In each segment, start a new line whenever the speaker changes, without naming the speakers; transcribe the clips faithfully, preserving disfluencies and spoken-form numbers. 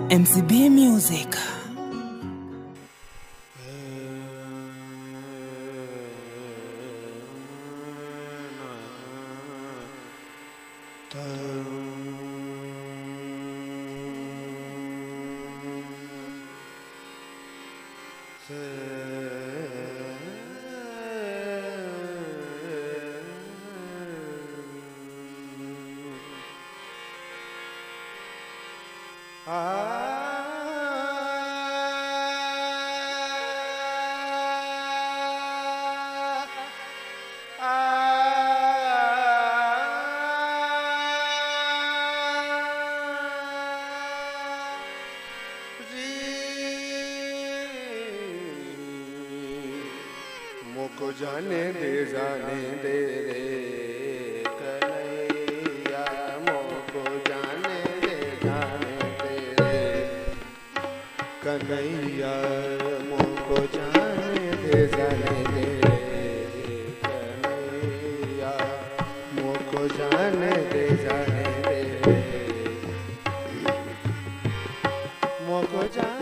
M C B Music.
को जाने दे जाने दे रे कन्हैया, मोको जाने दे जाने दे रे कन्हैया, मोको जाने दे जाने दे रे कन्हैया, मोको जाने दे जाने दे रे मोको जाने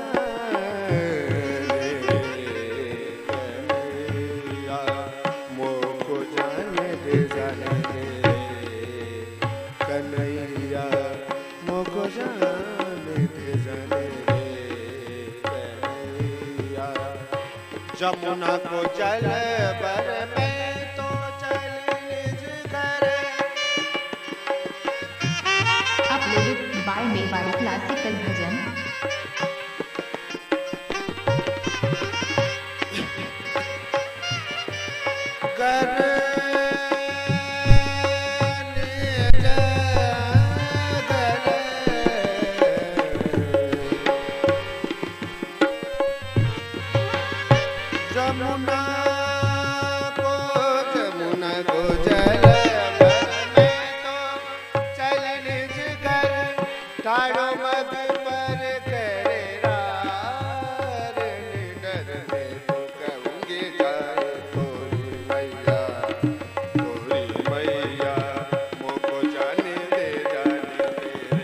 जमुना को जल पर में तो चल निज घर।
Uploaded by Mewari classical bhajan.
कर जमुना को जमुना को जल में तो चल निज घर, ठाड़ो मग पर करे रार, निडर ने तो कहूँगी जाए तोरी मैया, तोरी मैया, मोको जाने दे जाने दे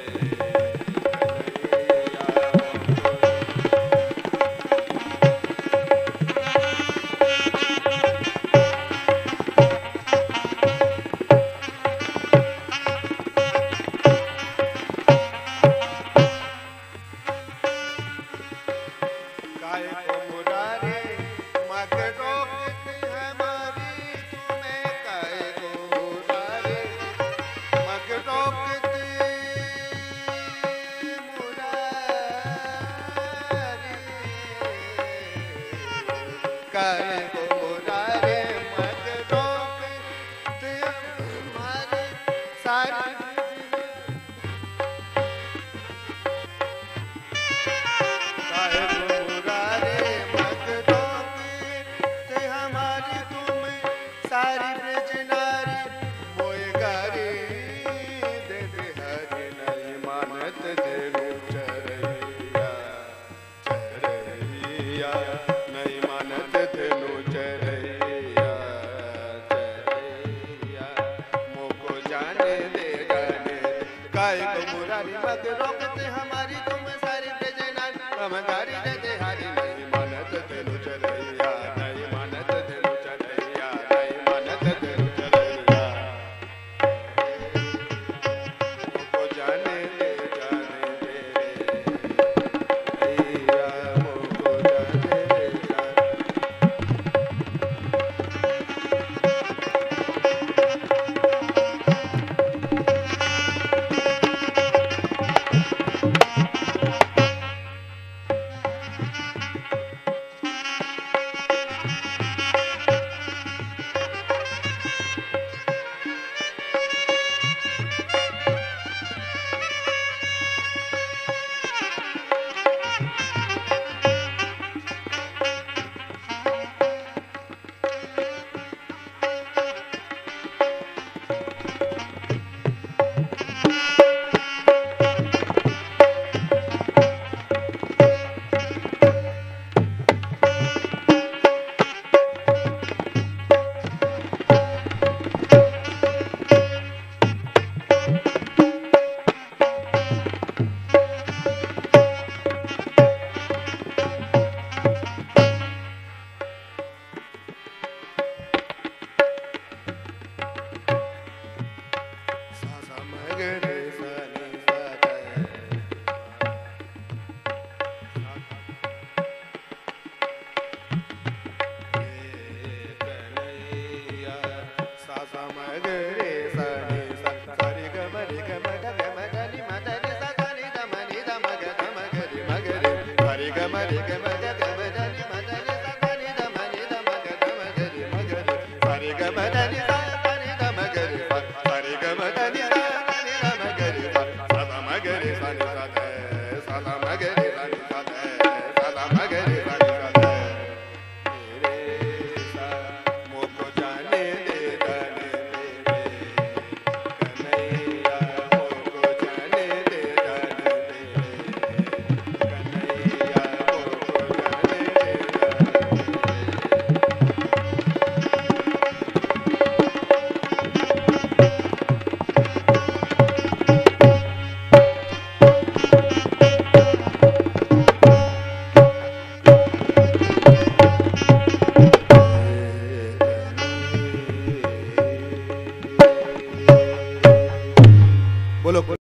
रे सा रे सा